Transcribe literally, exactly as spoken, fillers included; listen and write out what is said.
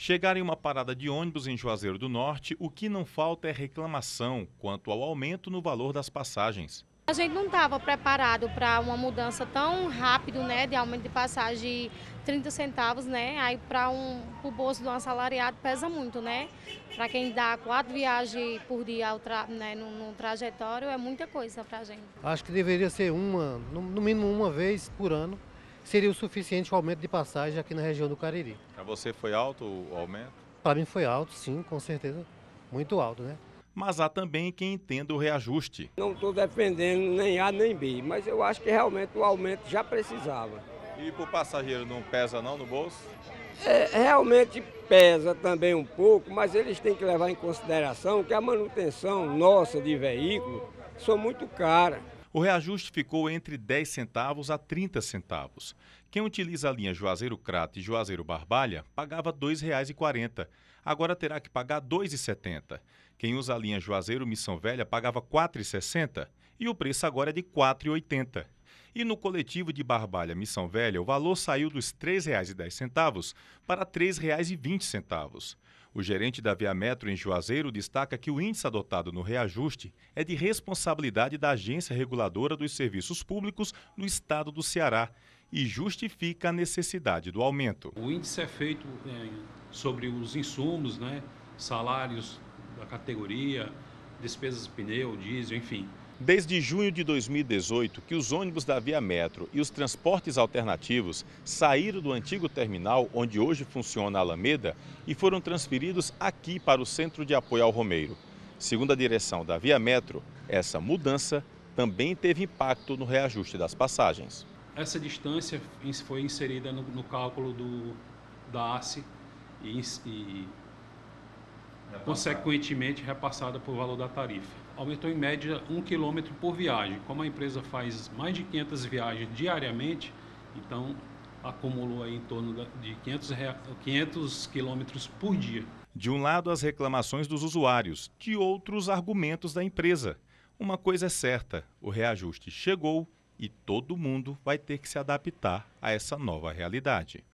Chegar em uma parada de ônibus em Juazeiro do Norte, o que não falta é reclamação quanto ao aumento no valor das passagens. A gente não estava preparado para uma mudança tão rápido, né, de aumento de passagem de trinta centavos, né? Aí para um, o bolso do assalariado pesa muito, né? Para quem dá quatro viagens por dia ao tra, né, no, no trajetório é muita coisa para a gente. Acho que deveria ser uma, no no mínimo uma vez por ano, seria o suficiente o aumento de passagem aqui na região do Cariri. Para você foi alto o aumento? Para mim foi alto, sim, com certeza, muito alto, né? Mas há também quem entenda o reajuste. Não estou defendendo nem A nem B, mas eu acho que realmente o aumento já precisava. E para o passageiro não pesa não no bolso? É, realmente pesa também um pouco, mas eles têm que levar em consideração que a manutenção nossa de veículo são muito cara. O reajuste ficou entre dez centavos a trinta centavos. Quem utiliza a linha Juazeiro-Crato e Juazeiro-Barbalha pagava dois reais e quarenta centavos. Agora terá que pagar dois reais e setenta centavos. Quem usa a linha Juazeiro-Missão Velha pagava quatro reais e sessenta centavos e o preço agora é de quatro reais e oitenta centavos. E no coletivo de Barbalha-Missão Velha, o valor saiu dos três reais e dez centavos para três reais e vinte centavos. O gerente da Viametro em Juazeiro destaca que o índice adotado no reajuste é de responsabilidade da Agência Reguladora dos Serviços Públicos no estado do Ceará e justifica a necessidade do aumento. O índice é feito é, sobre os insumos, né, salários da categoria, despesas de pneu, diesel, enfim. Desde junho de dois mil e dezoito, que os ônibus da Viametro e os transportes alternativos saíram do antigo terminal, onde hoje funciona a Alameda, e foram transferidos aqui para o Centro de Apoio ao Romeiro. Segundo a direção da Viametro, essa mudança também teve impacto no reajuste das passagens. Essa distância foi inserida no, no cálculo do, da A C e, e consequentemente repassada por valor da tarifa. Aumentou em média um quilômetro por viagem. Como a empresa faz mais de quinhentas viagens diariamente, então acumulou aí em torno de quinhentos quilômetros por dia. De um lado, as reclamações dos usuários, de outros, argumentos da empresa. Uma coisa é certa, o reajuste chegou e todo mundo vai ter que se adaptar a essa nova realidade.